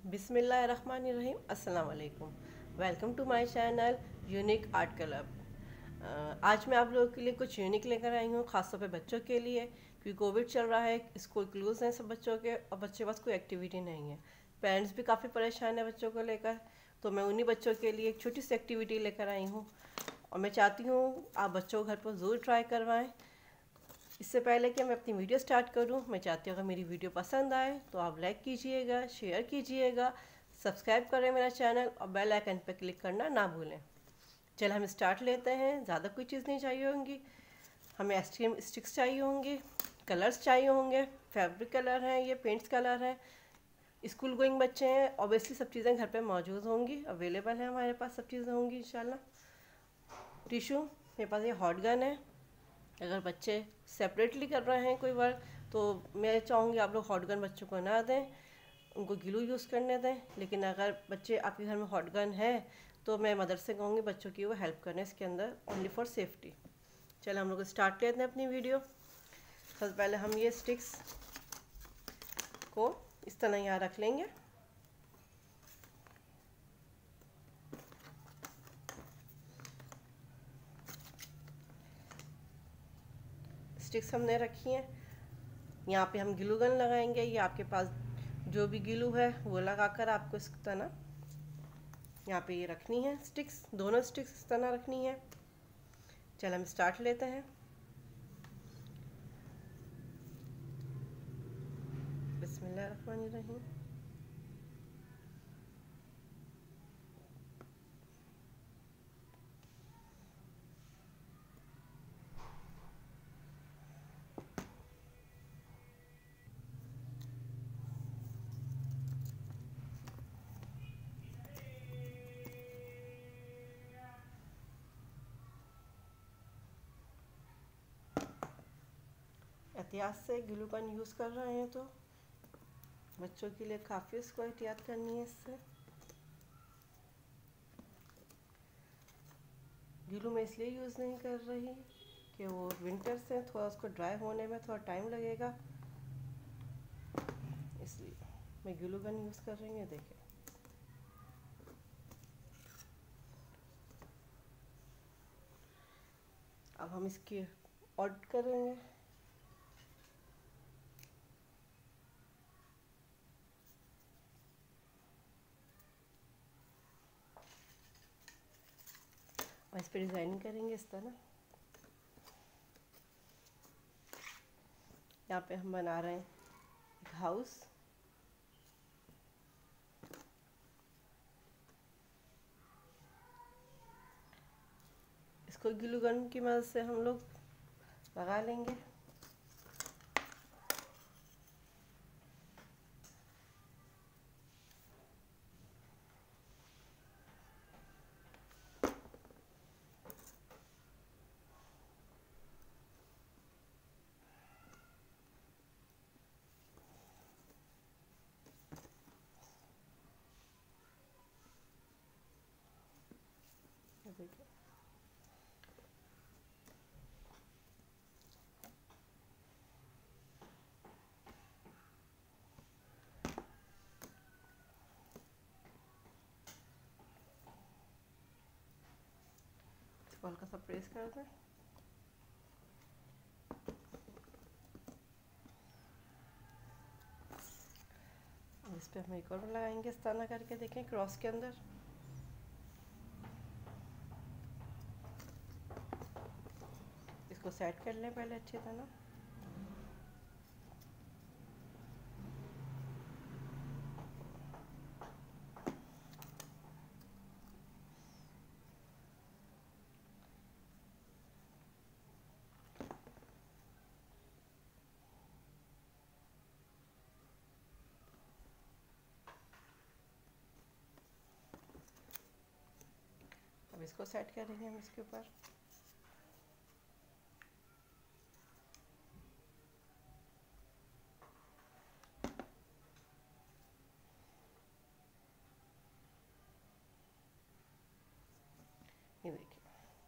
बिस्मिल्लाहिर्रहमानिर्रहीम। अस्सलाम वालेकुम। Welcome to my channel unique art club. आज मैं आप लोगों के लिए कुछ यूनिक लेकर आई हूँ, ख़ासतौर पे बच्चों के लिए, क्योंकि कोविड चल रहा है, स्कूल क्लोज हैं सब बच्चों के और बच्चे के पास कोई एक्टिविटी नहीं है। पेरेंट्स भी काफ़ी परेशान है बच्चों को लेकर, तो मैं उन्हीं बच्चों के लिए एक छोटी सी एक्टिविटी लेकर आई हूँ और मैं चाहती हूँ आप बच्चों को घर पर ज़रूर ट्राई करवाएँ। इससे पहले कि मैं अपनी वीडियो स्टार्ट करूं, मैं चाहती हूँ अगर मेरी वीडियो पसंद आए तो आप लाइक कीजिएगा, शेयर कीजिएगा, सब्सक्राइब करें मेरा चैनल और बेल आइकन पर क्लिक करना ना भूलें। चल हम स्टार्ट लेते हैं। ज़्यादा कोई चीज़ नहीं चाहिए होंगी। हमें एसटीएम स्टिक्स चाहिए होंगे, कलर्स चाहिए होंगे, फैब्रिक कलर हैं, ये पेंट्स कलर हैं। स्कूल गोइंग बच्चे हैं, ऑब्वियसली सब चीज़ें घर पे मौजूद होंगी, अवेलेबल है हमारे पास, सब चीज़ें होंगी इंशाल्लाह। टिशू, मेरे पास ये हॉट गन है। अगर बच्चे सेपरेटली कर रहे हैं कोई वर्क, तो मैं चाहूँगी आप लोग हॉट गन बच्चों को ना दें, उनको ग्लू यूज़ करने दें। लेकिन अगर बच्चे आपके घर में हॉट गन है तो मैं मदर से कहूँगी बच्चों की वो हेल्प करने इसके अंदर, ओनली फॉर सेफ्टी। चलो हम लोग स्टार्ट लेते हैं अपनी वीडियो। सबसे पहले हम ये स्टिक्स को इस तरह यहाँ रख लेंगे। स्टिक्स हमने रखी हैं, यहाँ पे हम ग्लू गन लगाएंगे। ये आपके पास जो भी ग्लू है वो लगाकर आपको इस तरह यहाँ पे ये रखनी है। स्टिक्स, दोनों स्टिक्स इस तरह रखनी है। चल हम स्टार्ट लेते हैं। बिस्मिल्लाहिर्रहमानिर्रहीम। एहतियात से ग्लू गन यूज़ कर रहे हैं तो बच्चों के लिए काफ़ी उसको एहतियात करनी है। इससे ग्लू मैं इसलिए यूज़ नहीं कर रही कि वो विंटर से थोड़ा उसको ड्राई होने में थोड़ा टाइम लगेगा, इसलिए मैं ग्लू गन यूज़ कर रही हूँ। देखिए अब हम इसकी ऑड करेंगे। और इस पर डिज़ाइनिंग करेंगे इस तरह। यहाँ पे हम बना रहे हैं एक हाउस। इसको ग्लू गन की मदद से हम लोग लगा लेंगे। देखिए इसको हल्का सा प्रेस कर दें। इस पर हम एक और लगाएंगे इस तरह करके, देखें क्रॉस के अंदर। इसको सेट कर लें पहले अच्छी तरह। अब इसको सेट करेंगे हम इसके ऊपर। ये देखिए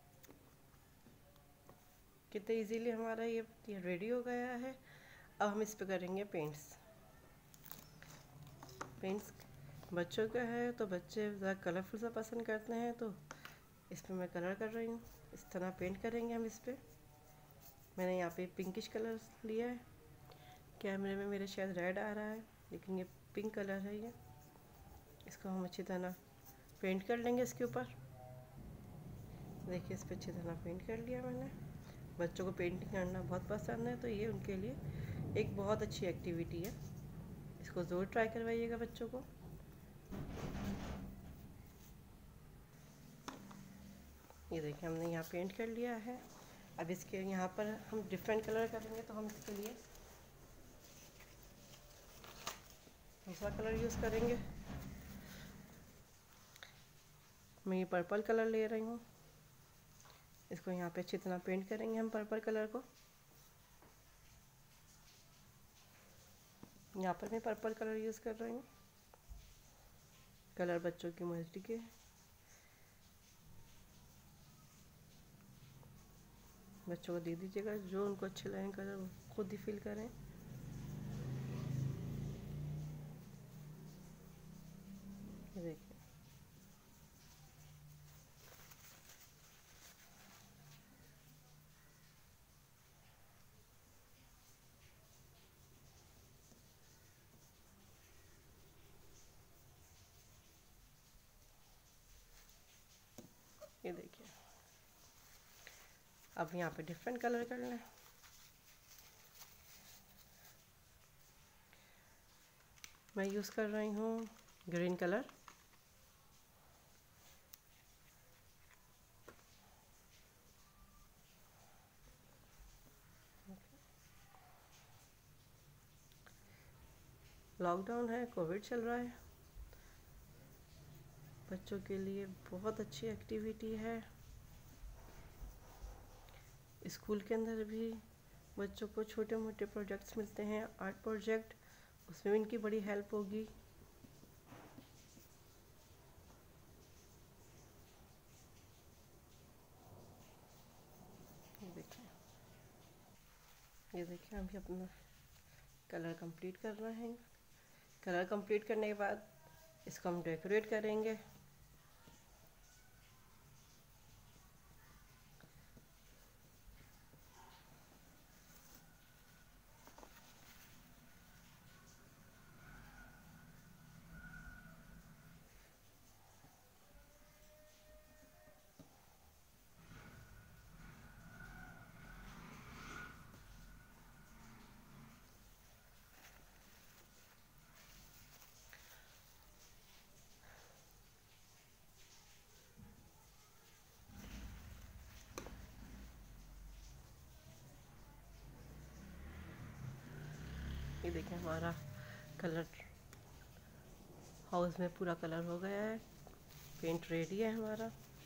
कितने इजीली हमारा ये रेडी हो गया है। अब हम इस पे करेंगे पेंट्स। पेंट्स बच्चों का है तो बच्चे ज़्यादा कलरफुल सा पसंद करते हैं, तो इस पर मैं कलर कर रही हूँ। इस तरह पेंट करेंगे हम इस पर। मैंने यहाँ पे पिंकिश कलर लिया है। कैमरे में मेरे शायद रेड आ रहा है, लेकिन ये पिंक कलर है। ये इसको हम अच्छी तरह पेंट कर लेंगे इसके ऊपर। देखिए इस पर अच्छी तरह पेंट कर लिया मैंने। बच्चों को पेंटिंग करना बहुत पसंद है, तो ये उनके लिए एक बहुत अच्छी एक्टिविटी है। इसको ज़रूर ट्राई करवाइएगा बच्चों को। ये देखिए हमने यहाँ पेंट कर लिया है। अब इसके यहाँ पर हम डिफरेंट कलर करेंगे, तो हम इसके लिए दूसरा कलर यूज़ करेंगे। मैं ये पर्पल कलर ले रही हूँ। इसको यहाँ पे अच्छी तरह पेंट करेंगे हम पर्पल कलर को। यहाँ पर मैं पर्पल कलर यूज़ कर रही हूँ। कलर बच्चों की मर्जी के। बच्चों को दे दीजिएगा, जो उनको अच्छे लगें कलर वो खुद ही फिल करें। ये देखिए ये देखिए। अब यहाँ पे डिफरेंट कलर कर लें। मैं यूज़ कर रही हूँ ग्रीन कलर। लॉकडाउन है, कोविड चल रहा है, बच्चों के लिए बहुत अच्छी एक्टिविटी है। स्कूल के अंदर भी बच्चों को छोटे मोटे प्रोजेक्ट्स मिलते हैं, आर्ट प्रोजेक्ट, उसमें भी इनकी बड़ी हेल्प होगी। ये देखिए हम भी अपना कलर कंप्लीट कर रहे हैं। कलर कंप्लीट करने के बाद इसको हम डेकोरेट करेंगे। ये देखिए हमारा कलर हाउस में पूरा कलर हो गया है, पेंट रेडी है हमारा।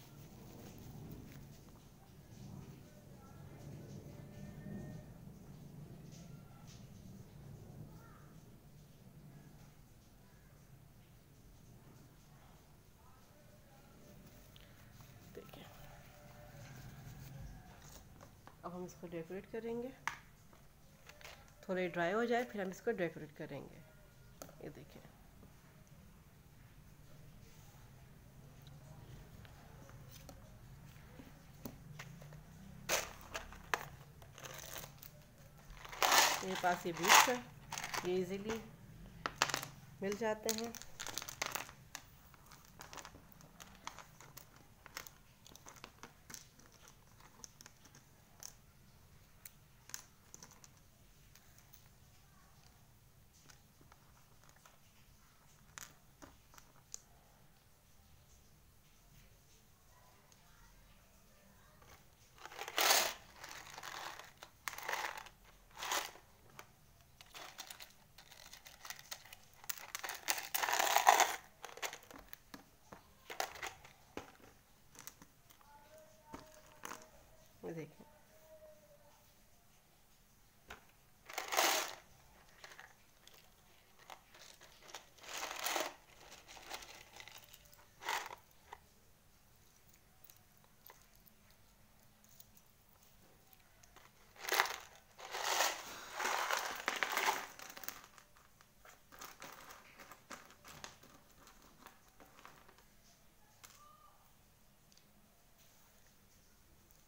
देखिए अब हम इसको डेकोरेट करेंगे। थोड़े ड्राई हो जाए फिर हम इसको डेकोरेट करेंगे। ये देखिए मेरे पास ये बीट्स है, ये इजीली मिल जाते हैं। ये देखिए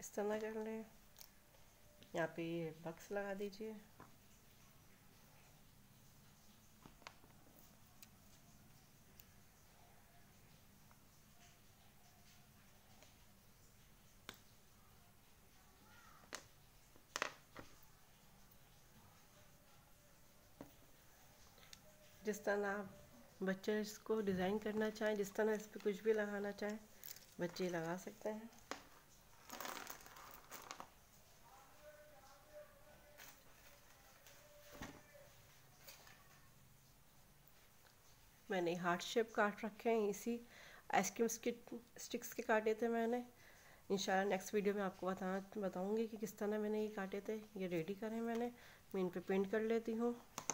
इस तरह कर लें। यहाँ पे ये बक्स लगा दीजिए। जिस तरह आप बच्चे इसको डिज़ाइन करना चाहें, जिस तरह इस पर कुछ भी लगाना चाहें, बच्चे लगा सकते हैं। मैंने हार्ट शेप काट रखे हैं, इसी आइसक्रीम स्टिक्स के काटे थे मैंने। इंशाल्लाह नेक्स्ट वीडियो में आपको बताऊंगी कि किस तरह मैंने ये काटे थे। ये रेडी करें मैंने, मैं इन पे पेंट कर लेती हूँ।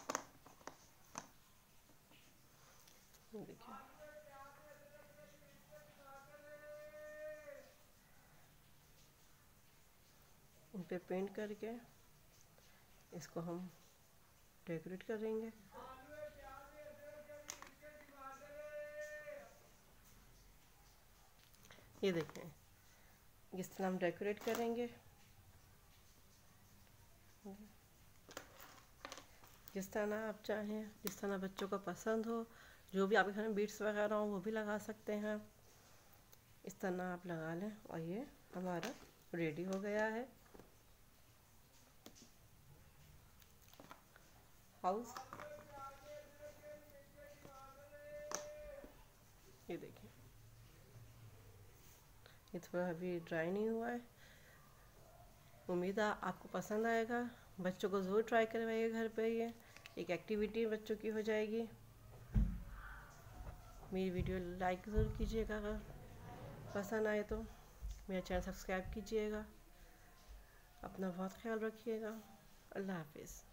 देखिए इन पे पेंट करके इसको हम डेकोरेट करेंगे। ये देखें जिस तरह हम डेकोरेट करेंगे, जिस तरह आप चाहें, जिस तरह बच्चों को पसंद हो, जो भी आपके घर में बीट्स वगैरह हो वो भी लगा सकते हैं। इस तरह आप लगा लें और ये हमारा रेडी हो गया है हाउस। ये देखिए ये थोड़ा अभी ड्राई नहीं हुआ है। उम्मीद है आपको पसंद आएगा। बच्चों को ज़रूर ट्राई करवाइए घर पे, ये एक एक्टिविटी बच्चों की हो जाएगी। मेरी वीडियो लाइक ज़रूर कीजिएगा, अगर पसंद आए तो मेरा चैनल सब्सक्राइब कीजिएगा। अपना बहुत ख्याल रखिएगा। अल्लाह हाफिज़।